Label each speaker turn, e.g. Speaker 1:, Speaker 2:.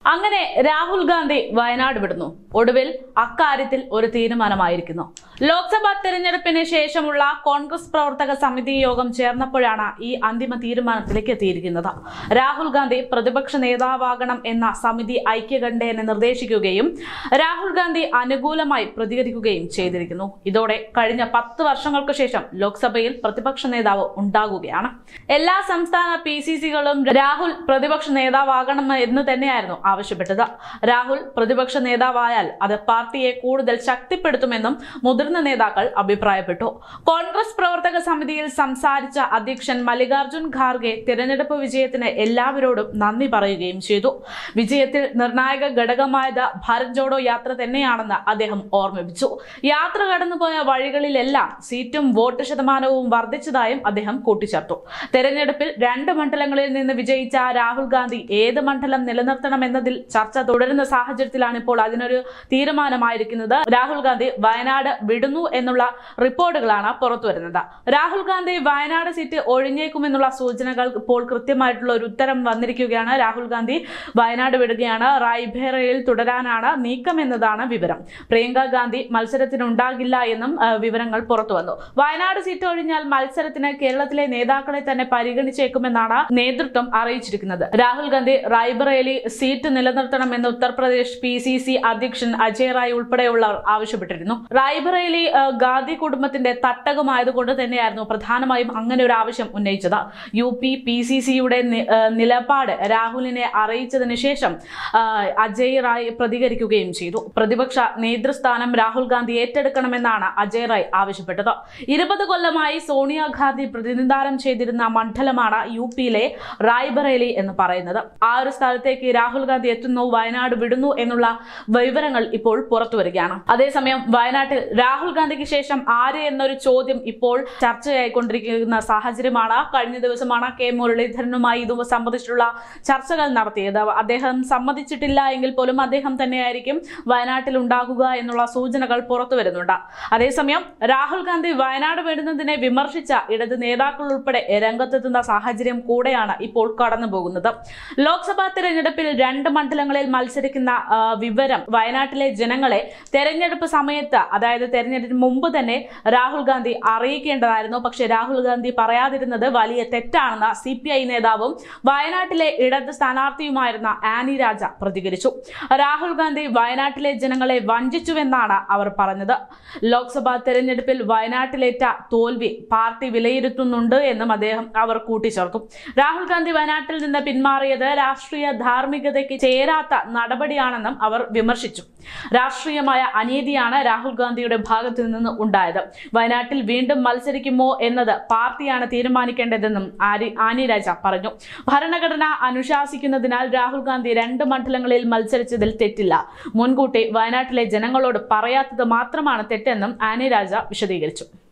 Speaker 1: അങ്ങനെ രാഹുൽ ഗാന്ധി വയനാട് വിടുന്നു. ഒടുവിൽ അക്കാര്യത്തിൽ ഒരു തീരുമാനമായിരിക്കുന്നു. ലോക്സഭാ തെരഞ്ഞെടുപ്പിന് ശേഷമുള്ള കോൺഗ്രസ് പ്രവർത്തക സമിതി യോഗം ചേർന്നപ്പോഴാണ് ഈ അന്തിമ തീരുമാനത്തിലേക്ക് എത്തിയിരിക്കുന്നത്. രാഹുൽ ഗാന്ധി പ്രതിപക്ഷ നേതാവാകണം എന്ന സമിതി ഐക്യകണ്ഠേന നിർദ്ദേശിക്കുകയും രാഹുൽ ഗാന്ധി അനുകൂലമായി പ്രതികരിക്കുകയും ചെയ്തിരിക്കുന്നു. ഇതോടെ കഴിഞ്ഞ 10 വർഷങ്ങൾക്ക് ശേഷം ലോക്സഭയിൽ പ്രതിപക്ഷ നേതാവ് ഉണ്ടാകുകയാണ്. എല്ലാ സംസ്ഥാന PCCകളും രാഹുൽ പ്രതിപക്ഷ നേതാവാകണം എന്ന് തന്നെയായിരുന്നു ആവശ്യപ്പെട്ടത്. രാഹുൽ പ്രതിപക്ഷ നേതാവായാൽ അത് പാർട്ടിയെ കൂടുതൽ ശക്തിപ്പെടുത്തുമെന്നും മുതിർന്ന നേതാക്കൾ അഭിപ്രായപ്പെട്ടു. കോൺഗ്രസ് പ്രവർത്തക സമിതിയിൽ സംസാരിച്ച അധ്യക്ഷൻ മല്ലികാർജുൻ ഖാർഗെ തിരഞ്ഞെടുപ്പ് വിജയത്തിന് എല്ലാവരോടും നന്ദി പറയുകയും ചെയ്തു. വിജയത്തിൽ നിർണായക ഘടകമായത് ഭാരത് ജോഡോ യാത്ര തന്നെയാണെന്ന് അദ്ദേഹം ഓർമ്മിപ്പിച്ചു. യാത്ര കടന്നുപോയ വഴികളിലെല്ലാം സീറ്റും വോട്ട് ശതമാനവും വർദ്ധിച്ചതായും അദ്ദേഹം കൂട്ടിച്ചേർത്തു. തെരഞ്ഞെടുപ്പിൽ 2 മണ്ഡലങ്ങളിൽ നിന്ന് വിജയിച്ച രാഹുൽ ഗാന്ധി ഏത് മണ്ഡലം നിലനിർത്തണമെന്നതിൽ ചർച്ച തുടരുന്ന സാഹചര്യത്തിലാണ് ഇപ്പോൾ അതിനൊരു തീരുമാനമായിരിക്കുന്നത്. രാഹുൽ ഗാന്ധി വയനാട് വിടുന്നു എന്നുള്ള റിപ്പോർട്ടുകളാണ് പുറത്തുവരുന്നത്. രാഹുൽ ഗാന്ധി വയനാട് സീറ്റ് ഒഴിഞ്ഞേക്കുമെന്നുള്ള സൂചനകൾ ഇപ്പോൾ കൃത്യമായിട്ടുള്ള ഒരു ഉത്തരം വന്നിരിക്കുകയാണ്. രാഹുൽ ഗാന്ധി വയനാട് വിടുകയാണ്. റായ്ബറേലിയിൽ തുടരാനാണ് നീക്കം എന്നതാണ് വിവരം. പ്രിയങ്ക ഗാന്ധി മത്സരത്തിനുണ്ടാകില്ല എന്നും വിവരങ്ങൾ പുറത്തുവന്നു. വയനാട് സീറ്റ് ഒഴിഞ്ഞാൽ മത്സരത്തിന് കേരളത്തിലെ നേതാക്കളെ തന്നെ പരിഗണിച്ചേക്കുമെന്നാണ് നേതൃത്വം അറിയിച്ചിരിക്കുന്നത്. രാഹുൽ ഗാന്ധി റായ്ബറേലി സീറ്റ് നിലനിർത്തണമെന്ന് ഉത്തർപ്രദേശ് PCC അധ്യക്ഷൻ അജയ് റായ് ഉൾപ്പെടെയുള്ളവർ ആവശ്യപ്പെട്ടിരുന്നു. റായ്ബറേലി ഗാന്ധി കുടുംബത്തിന്റെ തട്ടകമായതുകൊണ്ട് തന്നെയായിരുന്നു പ്രധാനമായും അങ്ങനെ ഒരു ആവശ്യം ഉന്നയിച്ചത്. UP PCCയുടെ നിലപാട് രാഹുലിനെ അറിയിച്ചതിന് ശേഷം അജയ് റായ് പ്രതികരിക്കുകയും ചെയ്തു. പ്രതിപക്ഷ നേതൃസ്ഥാനം രാഹുൽ ഗാന്ധി ഏറ്റെടുക്കണമെന്നാണ് അജയ് റായ് ആവശ്യപ്പെട്ടത്. 20 കൊല്ലമായി സോണിയാഗാന്ധി പ്രതിനിധാനം ചെയ്തിരുന്ന മണ്ഡലമാണ് UPയിലെ റായ്ബറേലി എന്ന് പറയുന്നത്. ആ ഒരു സ്ഥലത്തേക്ക് രാഹുൽ ഗാന്ധി എത്തുന്നു, വയനാട് വിടുന്നു എന്നുള്ള വിവരങ്ങൾ ഇപ്പോൾ പുറത്തു വരികയാണ്. അതേസമയം വയനാട്ടിൽ രാഹുൽ ഗാന്ധിക്ക് ശേഷം ആര് എന്നൊരു ചോദ്യം ഇപ്പോൾ ചർച്ചയായിക്കൊണ്ടിരിക്കുന്ന സാഹചര്യമാണ്. കഴിഞ്ഞ ദിവസമാണ് K മുരളീധരനുമായി ഇത് സംബന്ധിച്ചിട്ടുള്ള ചർച്ചകൾ നടത്തിയത്. അദ്ദേഹം സമ്മതിച്ചിട്ടില്ല എങ്കിൽ പോലും അദ്ദേഹം തന്നെയായിരിക്കും വയനാട്ടിൽ ഉണ്ടാകുക എന്നുള്ള സൂചനകൾ പുറത്തു വരുന്നുണ്ട്. അതേസമയം രാഹുൽ ഗാന്ധി വയനാട് വിടുന്നതിനെ വിമർശിച്ച ഇടത് നേതാക്കൾ ഉൾപ്പെടെ രംഗത്തെത്തുന്ന സാഹചര്യം കൂടെയാണ് ഇപ്പോൾ കടന്നു പോകുന്നത്. ലോക്സഭാ തെരഞ്ഞെടുപ്പിൽ 2 മണ്ഡലങ്ങളിൽ മത്സരിക്കുന്ന വിവരം വയനാട്ടിലെ ജനങ്ങളെ തെരഞ്ഞെടുപ്പ് സമയത്ത്, അതായത് തെരഞ്ഞെടുപ്പിന് മുമ്പ് തന്നെ രാഹുൽ ഗാന്ധി അറിയിക്കേണ്ടതായിരുന്നു. പക്ഷേ രാഹുൽ ഗാന്ധി പറയാതിരുന്നത് വലിയ തെറ്റാണെന്ന് CPI നേതാവും വയനാട്ടിലെ ഇടത് സ്ഥാനാർത്ഥിയുമായിരുന്ന ആനി രാജ പ്രതികരിച്ചു. രാഹുൽ ഗാന്ധി വയനാട്ടിലെ ജനങ്ങളെ വഞ്ചിച്ചുവെന്നാണ് അവർ പറഞ്ഞത്. ലോക്സഭാ തെരഞ്ഞെടുപ്പിൽ വയനാട്ടിലേറ്റ തോൽവി പാർട്ടി വിലയിരുത്തുന്നുണ്ട് എന്നും അവർ കൂട്ടിച്ചേർത്തു. രാഹുൽ ഗാന്ധി വയനാട്ടിൽ നിന്ന് പിന്മാറിയത് രാഷ്ട്രീയ ധാർമ്മികതയ്ക്ക് ചേരാത്ത നടപടിയാണെന്നും അവർ വിമർശിച്ചു. രാഷ്ട്രീയമായ അനീതിയാണ് രാഹുൽ ഗാന്ധിയുടെ ഭാഗത്തു നിന്ന് ഉണ്ടായത്. വയനാട്ടിൽ വീണ്ടും മത്സരിക്കുമോ എന്നത് പാർട്ടിയാണ് തീരുമാനിക്കേണ്ടതെന്നും ആനി രാജ പറഞ്ഞു. ഭരണഘടന അനുശാസിക്കുന്നതിനാൽ രാഹുൽ ഗാന്ധി 2 മണ്ഡലങ്ങളിൽ മത്സരിച്ചതിൽ തെറ്റില്ല. മുൻകൂട്ടി വയനാട്ടിലെ ജനങ്ങളോട് പറയാത്തത് മാത്രമാണ് തെറ്റെന്നും ആനി രാജ വിശദീകരിച്ചു.